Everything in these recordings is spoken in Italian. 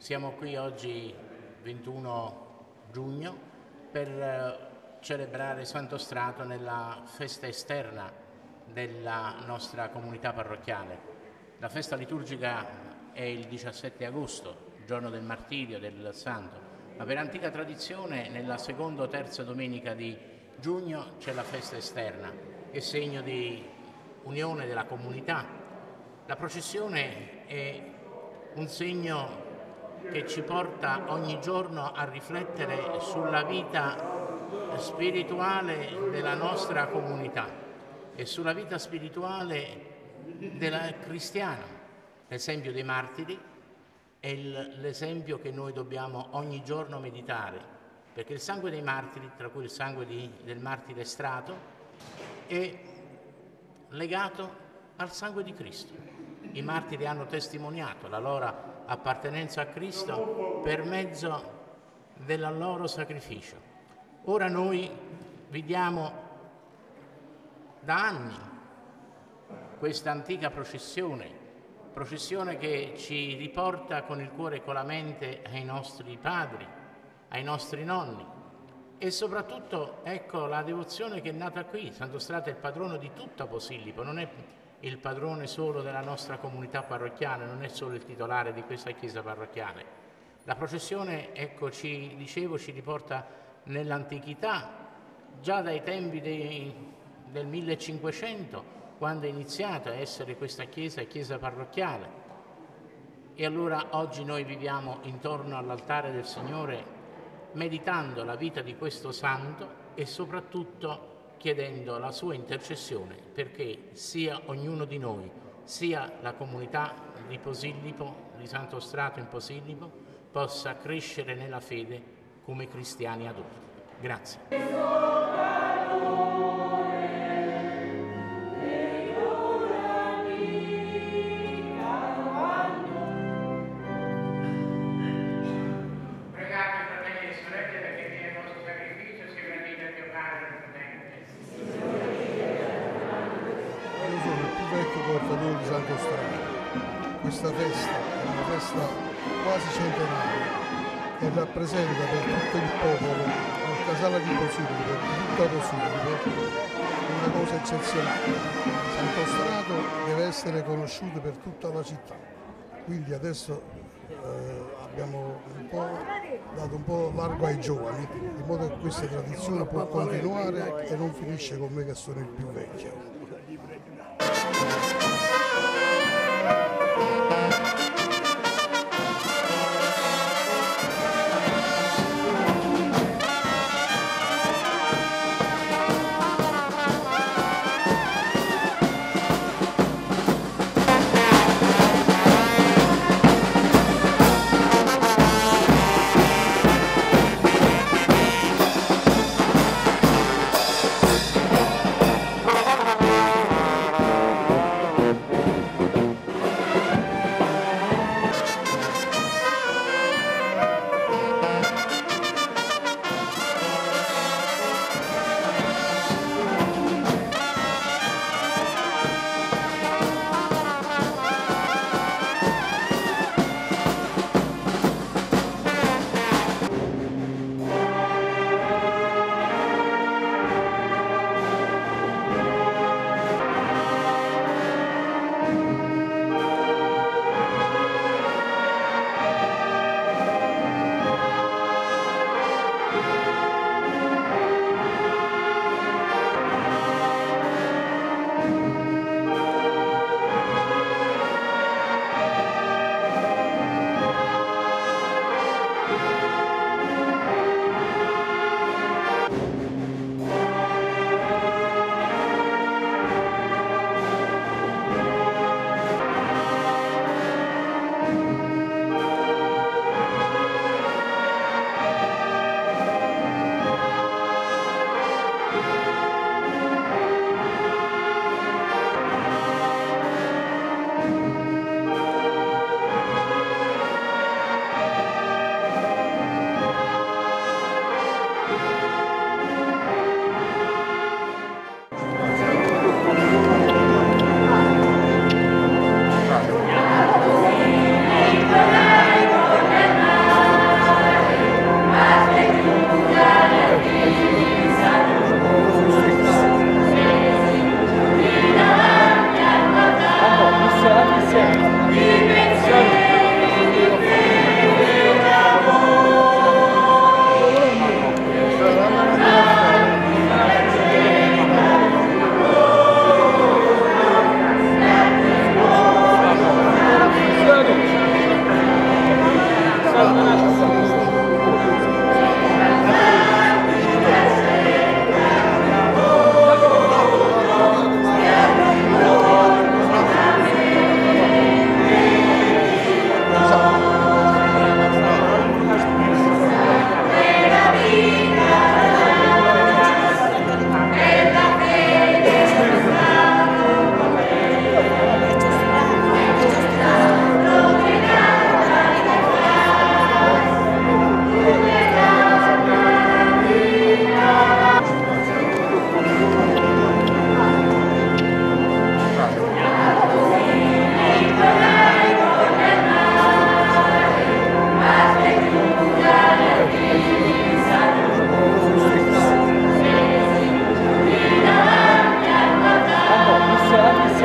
Siamo qui oggi 21 giugno per celebrare Santo Strato nella festa esterna della nostra comunità parrocchiale. La festa liturgica è il 17 agosto, giorno del martirio del Santo, ma per antica tradizione nella seconda o terza domenica di giugno c'è la festa esterna, che è segno di unione della comunità. La processione è un segno che ci porta ogni giorno a riflettere sulla vita spirituale della nostra comunità e sulla vita spirituale della cristiana. L'esempio dei martiri è l'esempio che noi dobbiamo ogni giorno meditare, perché il sangue dei martiri, tra cui il sangue del martire Strato, è legato al sangue di Cristo. I martiri hanno testimoniato la loro appartenenza a Cristo per mezzo del loro sacrificio. Ora noi viviamo da anni questa antica processione che ci riporta con il cuore e con la mente ai nostri padri, ai nostri nonni e soprattutto ecco la devozione che è nata qui. Santo Strato è il patrono di tutta Posillipo, non è il padrone solo della nostra comunità parrocchiale, non è solo il titolare di questa chiesa parrocchiale. La processione, ecco, ci riporta nell'antichità, già dai tempi del 1500, quando è iniziata a essere questa chiesa parrocchiale. E allora oggi noi viviamo intorno all'altare del Signore, meditando la vita di questo santo e soprattutto chiedendo la sua intercessione perché sia ognuno di noi, sia la comunità di Posillipo, di Santo Strato in Posillipo, possa crescere nella fede come cristiani adulti. Grazie. Portatore di Santo Strato. Questa festa è una festa quasi centenaria e rappresenta per tutto il popolo, il Casale di Posillipo, per tutta Posillipo, una cosa eccezionale. Santo Strato deve essere conosciuto per tutta la città, quindi adesso abbiamo dato un po' largo ai giovani, in modo che questa tradizione può continuare e non finisce con me che sono il più vecchio.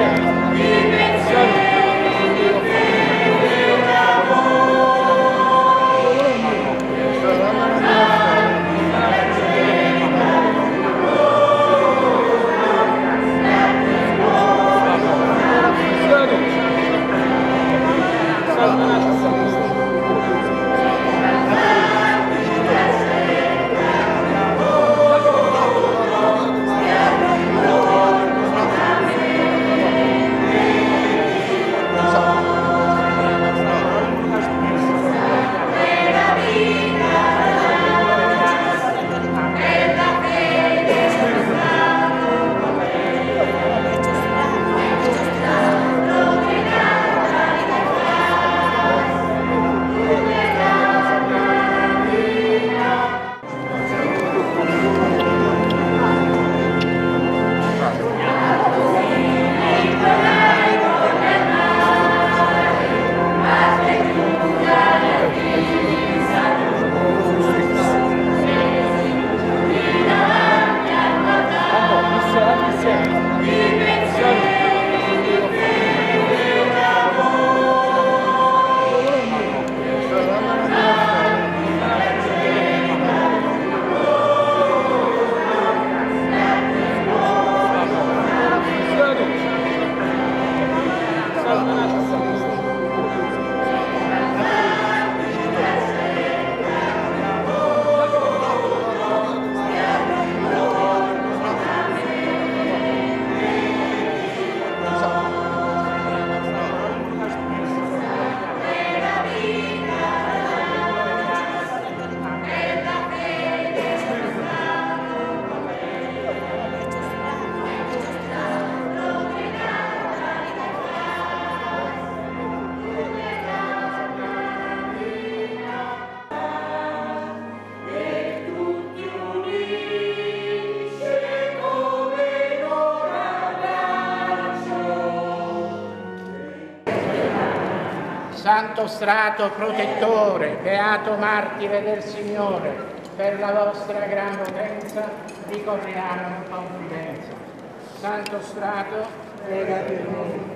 Santo strato protettore, beato martire del Signore, per la vostra gran potenza ricorriamo in confidenza. Santo strato, prega per noi.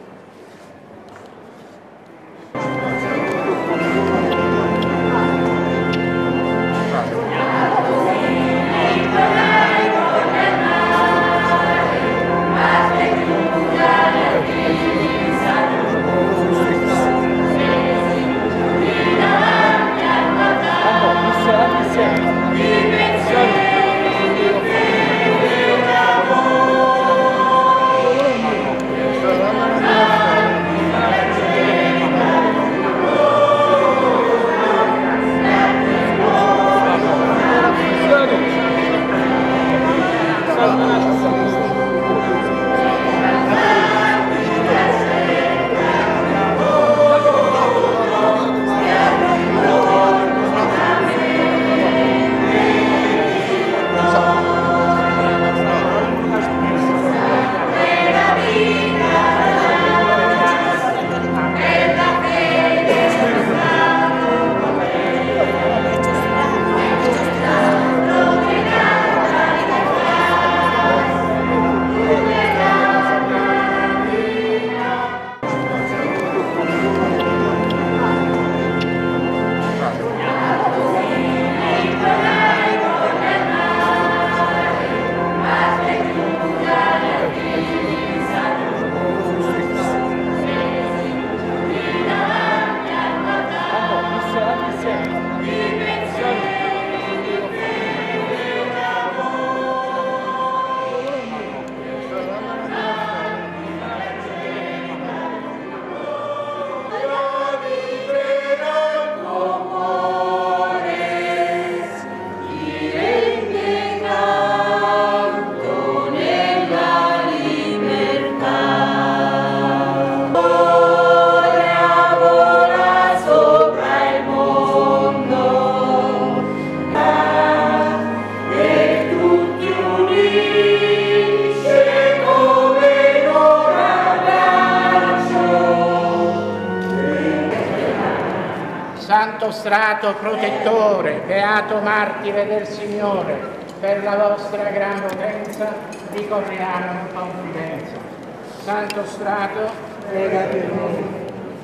Santo strato protettore, beato martire del Signore, per la vostra gran potenza ricorriamo in confidenza. Santo Strato, prega per noi.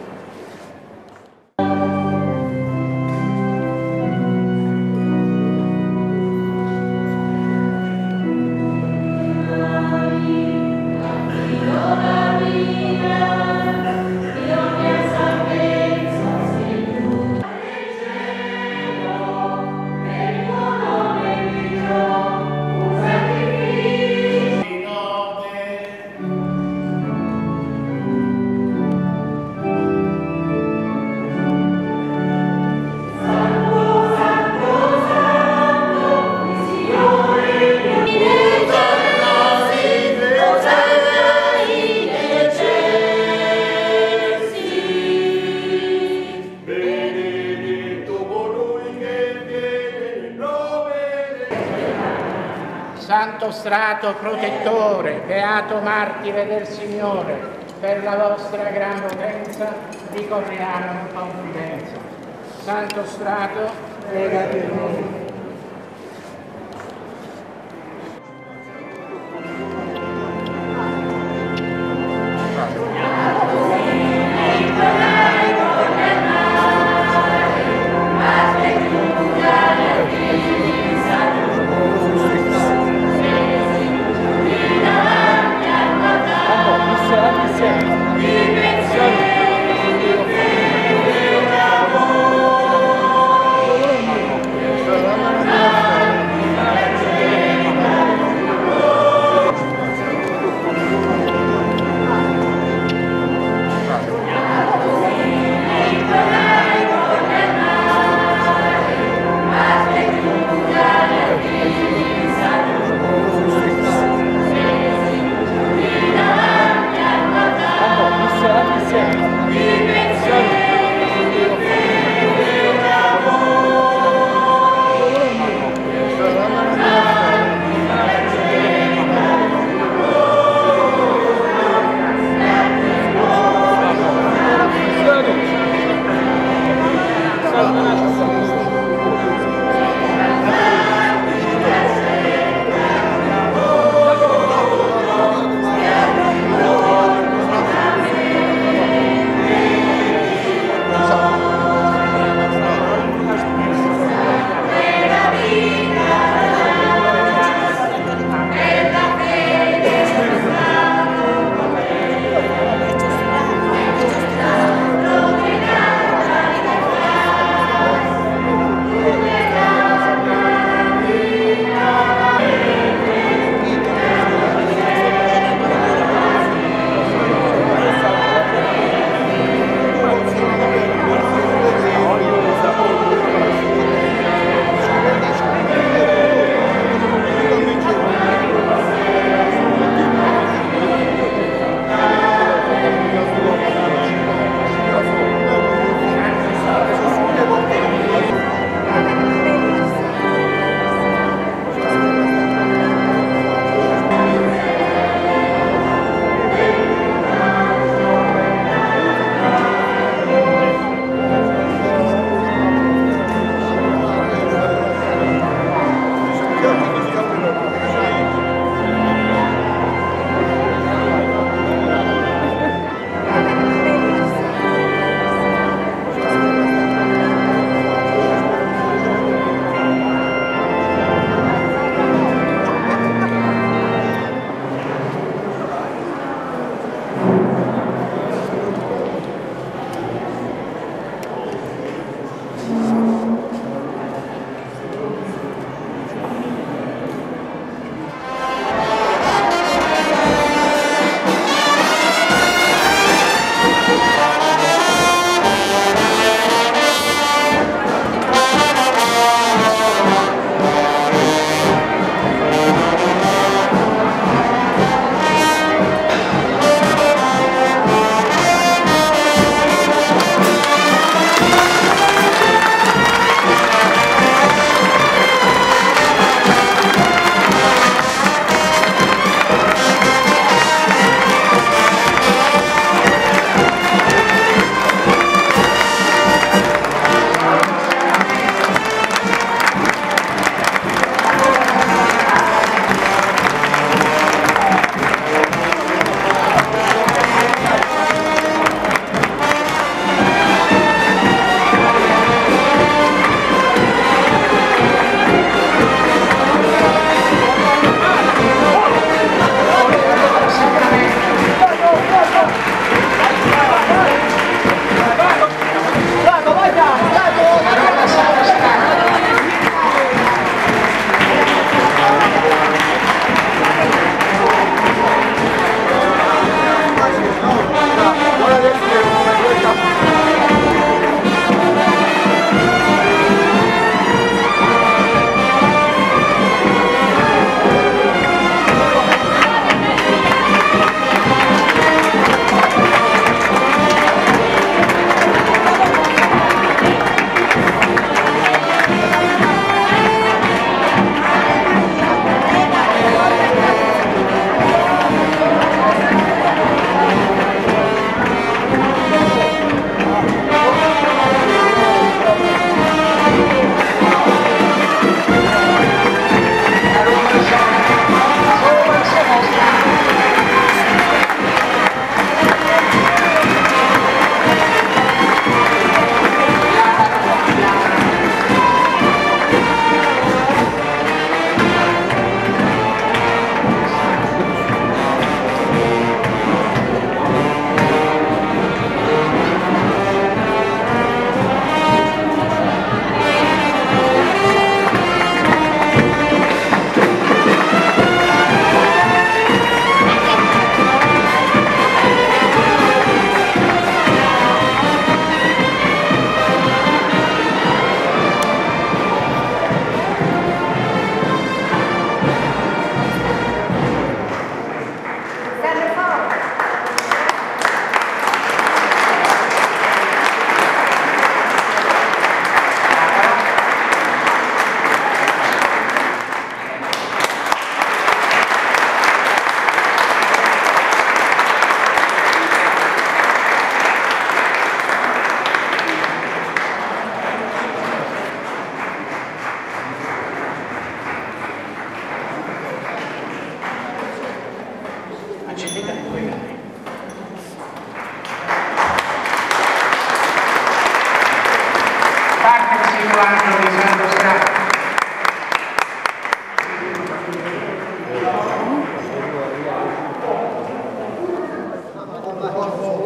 Santo Strato protettore, beato martire del Signore, per la vostra gran potenza ricorriamo in confidenza. Santo Strato, prega per noi.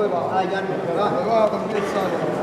dove va? Dove va per piazzare?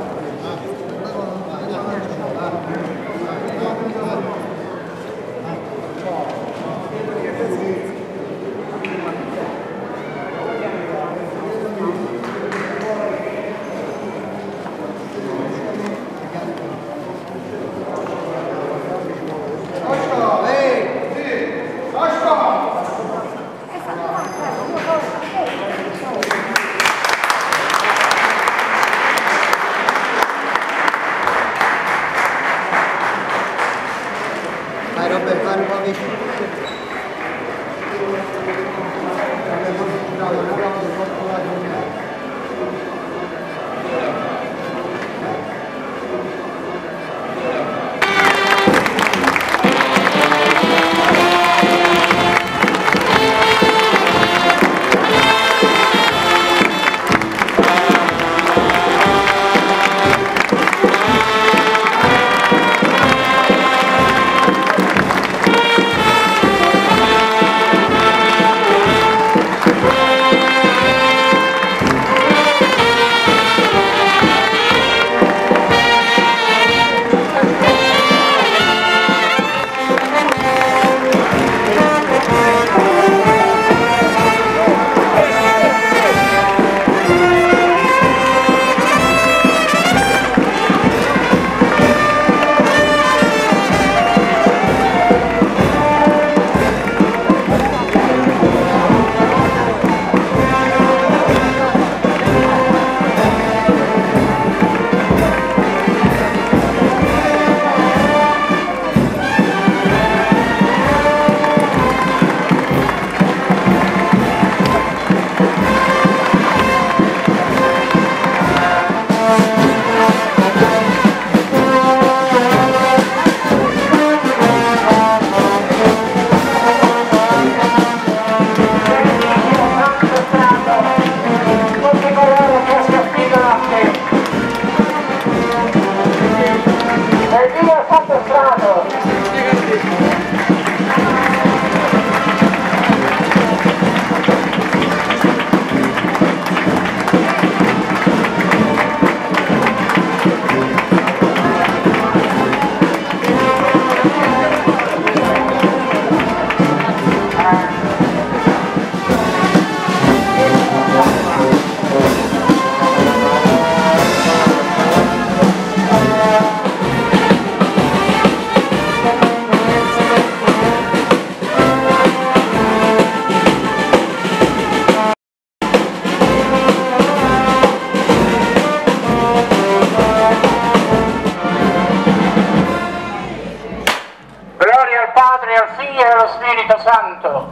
Santo,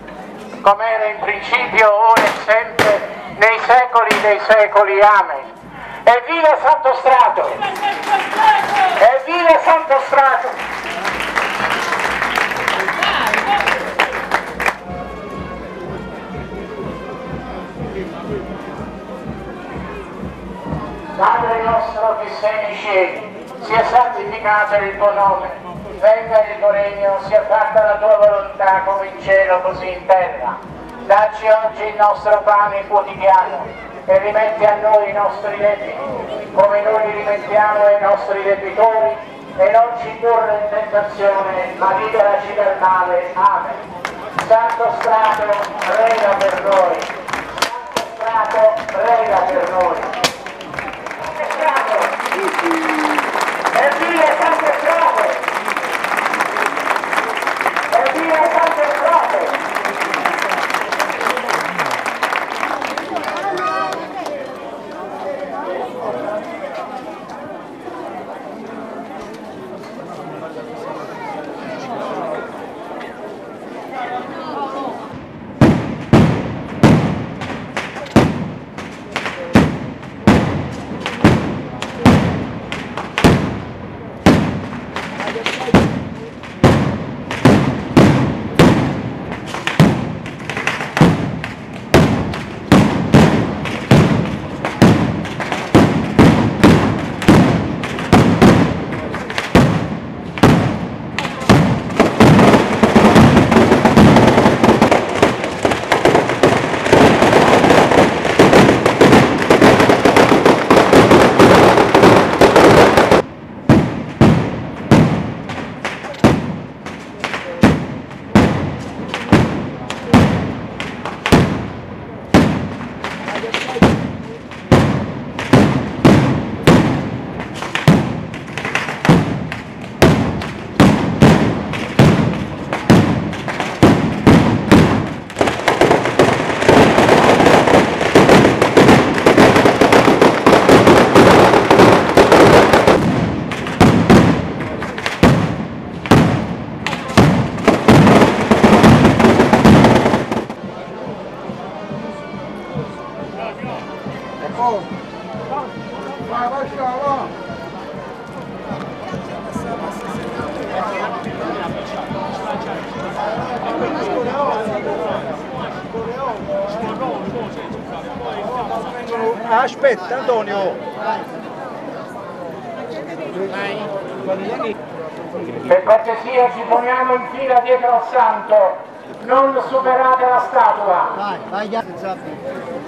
come era in principio, ora e sempre, nei secoli dei secoli. Amen. Evviva Santo Strato! Evviva Santo Strato! Padre nostro che sei nei cieli, sia santificato il tuo nome. Venga il tuo regno, sia fatta la tua volontà come in cielo così in terra. Dacci oggi il nostro pane quotidiano e rimetti a noi i nostri debiti, come noi li rimettiamo ai nostri debitori, e non ci indurre in tentazione, ma liberaci dal male. Amen. Santo Strato, prega per noi. Santo Strato, prega per noi. Santo Strato, evviva Santo Strato! Evviva Santo Strato! Aspetta Antonio! Per cortesia ci poniamo in fila dietro al santo, non superate la statua. Vai, vai,